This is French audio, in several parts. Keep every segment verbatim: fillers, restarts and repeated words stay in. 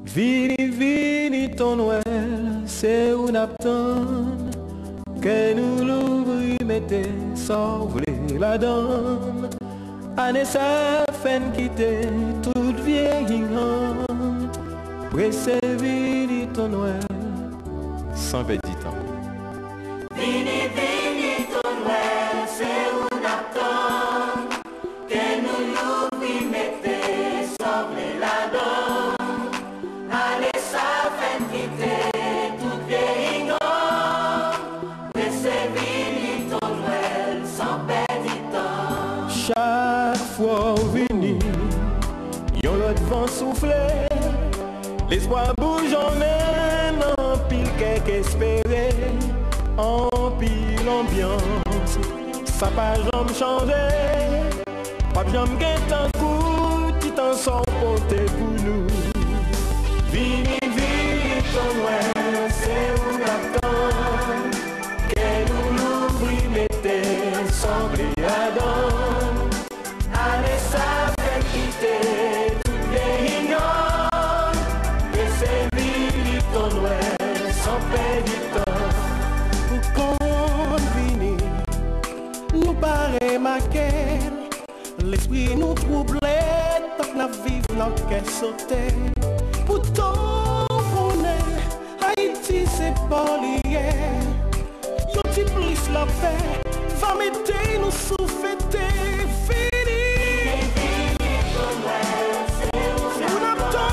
Vini, Vini, ton Noël, c'est où n'attend que nous l'ouvrir, mettez, sauver la dame. Année sa fin quitter toute vieille grande. Pressé, Vini, ton Noël, sans vingt ans. Vini, Vini, ton Noël, c'est où n'attend que nous l'ouvrir, mettez, sauver la dame. Allez, ça fait quitter toute vieille grande. Pressé, Vini, ton Noël, sans perdre temps. Chaque fois Vini, yon l'autre vent souffler. L'espoir bouge en main, en pile quelque espéré, en pile ambiance, ça pas jamais changé, pas jamais qu'un un coup, tout en son côté pour nous. Vini, Vini, ton Noël, c'est où l'attend, que nous l'ouvrir, mettez, sembler à don, allez ça fait quitter toutes les ignorances. C'est Vini, ton Noël, sans perdre du temps. Pour qu'on Vini, nous paraît marqué, l'esprit nous trouble, tant que la vive notre quai sauté. Pourtant, on est, Haïti c'est pas lié. Y'a petit plus la paix, va mettre nous sous fêter. Vini, Vini, ton Noël, c'est où n'attend.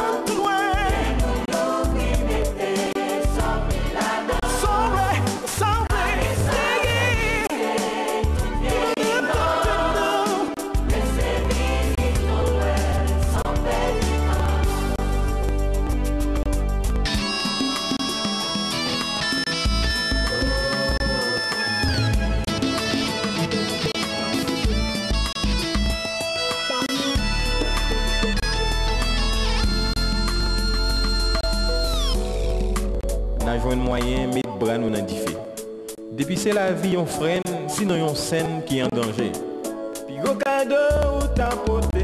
N'a joué un moyen, mettre bras nous dans le défi. Depuis c'est la vie, on freine, sinon on scène qui est en danger. Puis au cadeau, t'as